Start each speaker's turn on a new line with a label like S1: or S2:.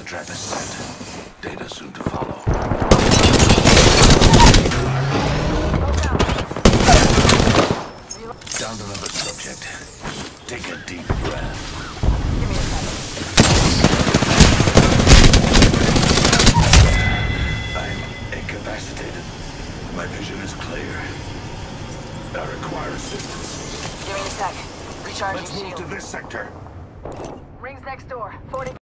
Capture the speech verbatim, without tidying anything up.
S1: trap is set. Data soon to follow. Down another subject. Take a deep breath.
S2: Give me a second.
S1: I'm incapacitated. My vision is clear. I require assistance.
S2: Give me a sec. Recharging
S1: Let's move
S2: shield.
S1: to this sector.
S2: Rings next door. forty.